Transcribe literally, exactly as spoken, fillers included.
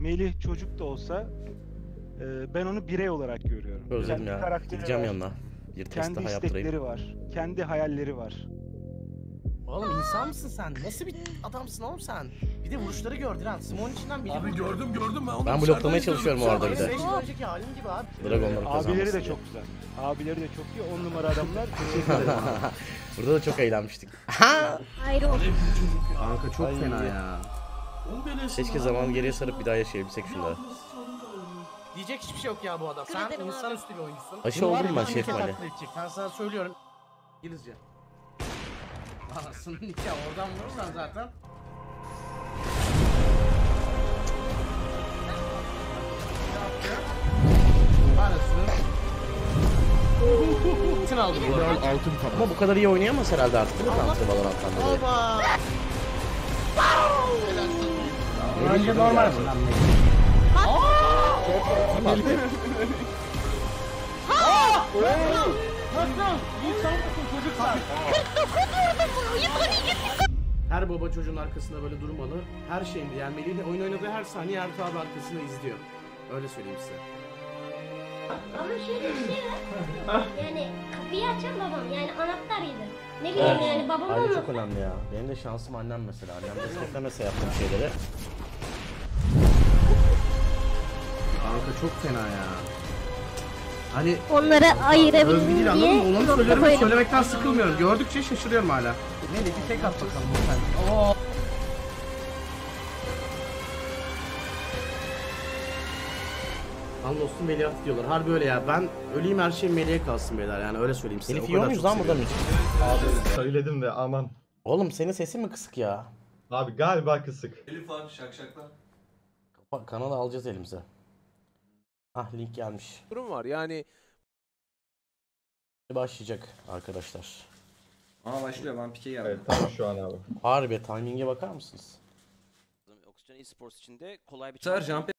Melih çocuk da olsa e, ben onu birey olarak görüyorum. Özledim Kendi ya. karakteri Gideceğim var, yanına. Bir test kendi daha yaptırayım. istekleri var, kendi hayalleri var. Oğlum insan mısın sen? Nasıl bir adamsın oğlum sen? Bir de vuruşları gördün ha. Simon içinden biri Abi gördüm gördüm ben onu. Ben bloklamaya çalışıyorum o arada bir de. beş yıl önceki halim gibi abi. Dragonları kazanmasın Abileri de diye. çok güzel. Abileri de çok iyi. On numara adamlar. Teşekkür ederim abi. Burada da çok eğlenmiştik. Ayrı olsun. Kanka çok Ay. fena ya. Keşke zamanı geriye sarıp bir daha yaşayabilsek şunları. Diyecek hiçbir şey yok ya bu adam. Sen ederim insanüstü bir oyuncusun. Aşı Bunu var oldum ya, ben bir Şef kere Mali. taklit edecek. Ben sana söylüyorum. İngilizce. Anasının nikahı oradan vurursan zaten. Anasının. Bütün aldı bu arada. Altın kapat. Ama bu kadar iyi oynayamaz herhalde artık değil mi Counter Valorant'tan dolayı? Oba. Bence normal bu. Her baba çocuğun arkasında böyle durmalı. Her şeyinde yani Melih'le oyun oynadığı her saniye Ertuğ abi arkasında izliyor. Öyle söyleyeyim size. Ama şöyle bir şey var. Yani kapıyı açan babam. Yani anahtarıydı. Ne bileyim yani babam Aile onu. çok önemli ya. Benim de şansım annem mesela. Annem desteklemese yaptığım şeyleri. Kanka çok fena ya. Hani Onları övgü ayırabildim değil anladın diye mı? Olanı nokta söylerim koydum. söylemekten sıkılmıyorum. Gördükçe şaşırıyorum hala. Neydi bir tek at bakalım sen. Oo. Lan dostum Melih'e at diyorlar. Harbi öyle ya. Ben öleyim her şey Melih'e kalsın beyler. Yani öyle söyleyeyim size. Elif O yiyor kadar muyuz çok lan buradan seviyorum. hiç? Abi söyledim de aman. Oğlum senin sesin mi kısık ya? Abi galiba kısık. Elif abi şakşakla. Kapa- Kanalı alacağız elimize. Ah link gelmiş. durum var. Yani Başlayacak arkadaşlar. Aa başlıyor ben pike geldim. Evet tam şu an abi. Harbi timing'e bakar mısınız? Oxygen Esports için de kolay bir Bu sefer jump